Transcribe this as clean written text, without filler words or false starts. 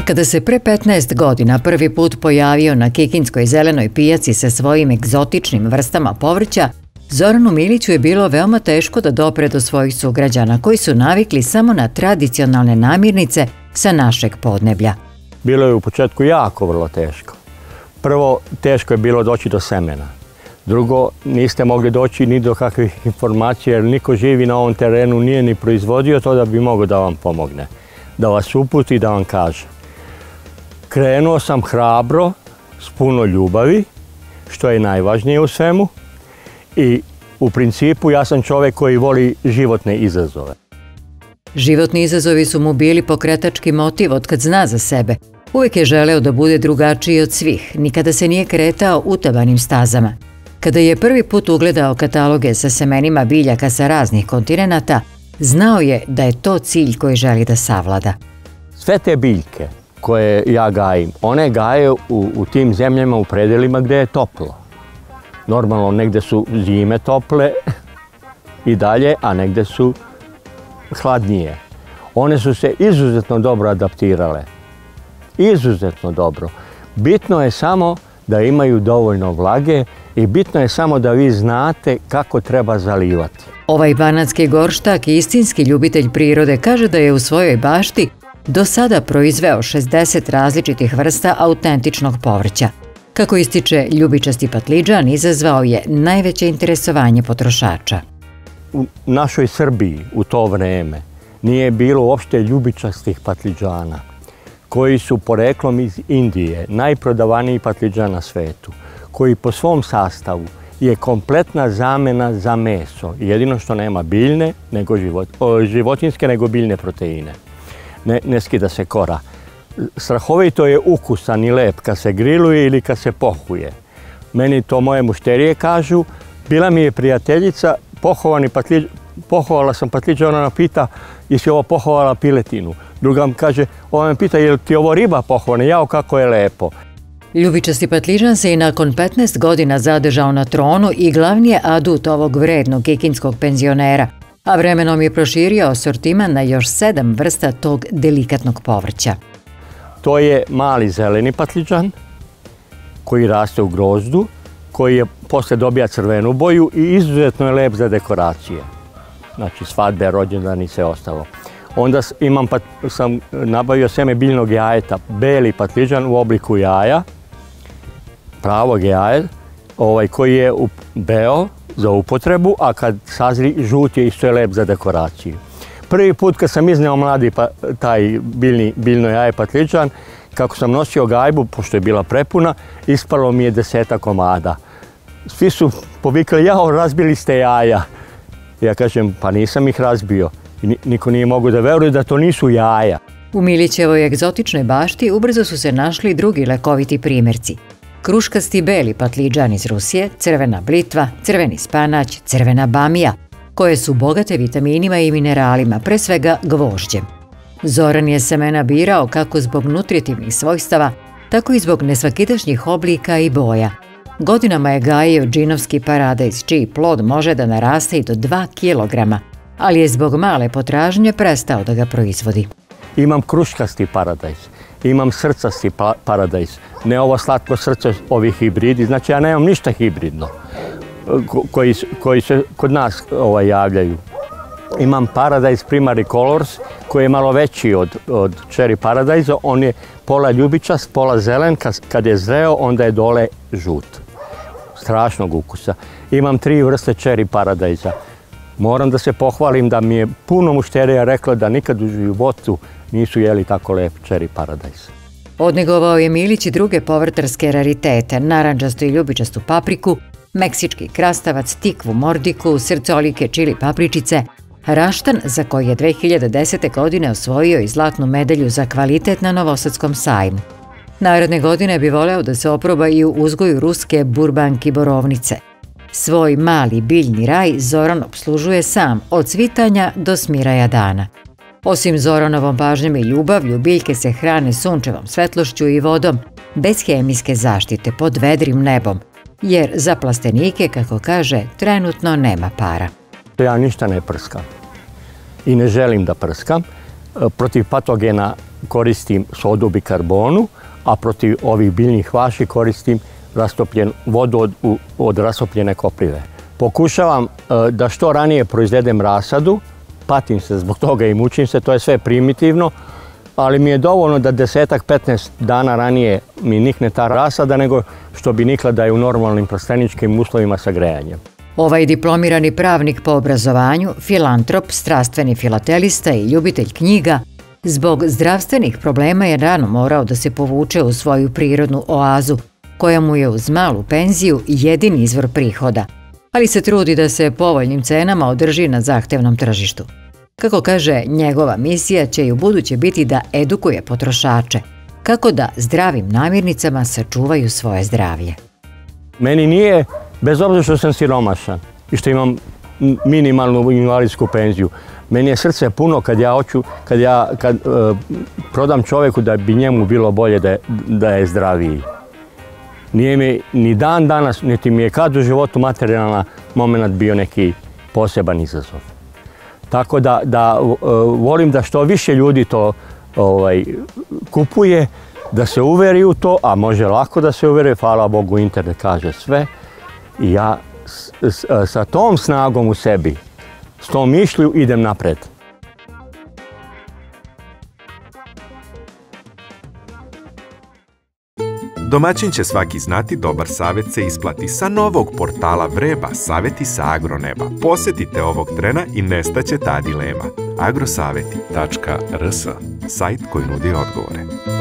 Kada se pre 15 godina prvi put pojavio na kikinskoj zelenoj pijaci sa svojim egzotičnim vrstama povrća, Zoranu Miliću je bilo veoma teško da dopre do svojih sugrađana koji su navikli samo na tradicionalne namirnice sa našeg podneblja. Bilo je u početku jako vrlo teško. Prvo, teško je bilo doći do semena. Drugo, niste mogli doći ni do kakvih informacija jer niko živi na ovom terenu nije ni proizvodio to da bi mogao da vam pomogne, da vas uputi i da vam kaže. Krenuo sam hrabro, s puno ljubavi, što je najvažnije u svemu, i u principu ja sam čovjek koji voli životne izazove. Životni izazovi su mu bili pokretački motiv otkad zna za sebe. Uvijek je želeo da bude drugačiji od svih, nikada se nije kretao utabanim stazama. Kada je prvi put ugledao kataloge sa semenima biljaka sa raznih kontinenata, znao je da je to cilj koji želi da savlada. Sve te biljke koje ja gajim, one gaje u tim zemljama u predelima gdje je toplo. Normalno, negdje su zime tople i dalje, a negdje su hladnije. One su se izuzetno dobro adaptirale. Izuzetno dobro. Bitno je samo da imaju dovoljno vlage i bitno je samo da vi znate kako treba zalivati. Ovaj banatski gorštak, istinski ljubitelj prirode, kaže da je u svojoj bašti do sada proizveo 60 različitih vrsta autentičnog povrća. Kako ističe, ljubičasti patlidžan izazvao je najveće interesovanje potrošača. U našoj Srbiji u to vreme nije bilo uopšte ljubičastih patlidžana, koji su poreklom iz Indije, najprodavaniji patlidžan na svetu, koji po svom sastavu je kompletna zamena za meso. Jedino što nema biljne, životinjske, nego biljne proteine. Ne skida se kora. Strahovito je ukusan i lep kad se griluje ili kad se pohuje. Meni to moje mušterije kažu. Bila mi je prijateljica, pohovala sam patlidžan, ona pita, jesi ovo pohovala piletinu? Druga mi kaže, ova me pita, je li ti ovo riba pohovana? Jao, kako je lepo. Ljubičasti patlidžan se i nakon 15 godina zadržao na tronu i glavni je adut ovog vrednog kikinskog penzionera, a vremenom je proširio asortiman na još 7 vrsta tog delikatnog povrća. To je mali zeleni patlidžan koji raste u grozdu, koji je posle dobija crvenu boju i izuzetno je lep za dekoracije. Znači svadbe, rođendan i sve ostalo. Onda sam nabavio seme biljnog jajeta, beli patlidžan u obliku jaja, pravog jaja, koji je beo za upotrebu, a kad sazri žut je isto je lep za dekoraciju. Prvi put kad sam izneo mladi taj biljno jaje patlidžan, kako sam nosio gajbu, pošto je bila prepuna, ispalo mi je 10 komada. Svi su povikali, jao, razbili ste jaja. Ja kažem, pa nisam ih razbio. I niko nije mogao da veruje da to nisu jaja. U Milićevoj egzotičnoj bašti ubrzo su se našli drugi lekoviti primjerci. Kruškasti beli patlidžan iz Rusije, crvena blitva, crveni spanać, crvena bamija, koje su bogate vitaminima i mineralima, pre svega gvožđem. Zoran je semena birao kako zbog nutritivnih svojstava, tako i zbog nesvakidašnjih oblika i boja. Godinama je gajio džinovski paradajz, čiji plod može da naraste i do 2 kilograma, ali je zbog male potražnje prestao da ga proizvodi. Imam kruškasti paradajz, imam srcasti paradajz, ne ovo slatko srce, ovi hibridi, znači ja nemam ništa hibridno koji se kod nas javljaju. Imam paradajz primary colors koji je malo veći od cherry paradajza, on je pola ljubičast, pola zelen, kad je zreo onda je dole žut. Strašnog ukusa. Imam 3 vrste cherry paradajza. Moram da se pohvalim da mi je puno mušterija rekla da nikad u životu nisu jeli tako lep cherry paradajz. Odnegovao je Milić i druge povrtarske raritete, narandžastu i ljubičastu papriku, meksički krastavac, tikvu mordiku, srcolike, čili papričice, raštan za koji je 2010. godine osvojio i zlatnu medalju za kvalitet na Novosadskom sajmu. Naredne godine bi voleo da se oproba i u uzgoju ruske burbanki borovnice. Svoj mali biljni raj Zoran obslužuje sam, od cvitanja do smiraja dana. Osim Zoranovom pažnjom i ljubavlju, biljke se hrane sunčevom svetlošću i vodom, bez hemijske zaštite, pod vedrim nebom, jer za plastenike, kako kaže, trenutno nema para. Ja ništa ne prskam i ne želim da prskam. Protiv patogena koristim sodu bikarbonu, a protiv ovih biljnih vaši koristim vodu od rasopljene koprive. Pokušavam da što ranije proizvedem rasadu, patim se zbog toga i mučim se, to je sve primitivno, ali mi je dovoljno da 10-15 dana ranije mi nikne ta rasada nego što bi nikla da je u normalnim plasteničkim uslovima sa grejanjem. Ovaj diplomirani pravnik po obrazovanju, filantrop, strastveni filatelista i ljubitelj knjiga, zbog zdravstvenih problema je rano morao da se povuče u svoju prirodnu oazu, koja mu je uz malu penziju jedini izvor prihoda, ali se trudi da se povoljnim cenama održi na zahtevnom tržištu. Kako kaže, njegova misija će i u buduće biti da edukuje potrošače, kako da zdravim namirnicama sačuvaju svoje zdravlje. Meni nije, bez obzira što sam siromašan i što imam minimalnu invalidsku penziju, meni je srce puno kad prodam čovjeku da bi njemu bilo bolje da je zdraviji. Nije mi ni dan danas, niti mi je kad u životu materijalna moment bio neki poseban izazov. Tako da volim da što više ljudi to kupuje, da se uveri u to, a može lako da se uveri, hvala Bogu, internet kaže sve. I ja sa tom snagom u sebi, s tom mišlju idem napred. Domaćin će svaki znati, dobar savjet se isplati. Sa novog portala Vreba, savjeti sa agroneba. Posjetite ovog trena i nestaće ta dilema. agrosavjeti.rs, sajt koji nudi odgovore.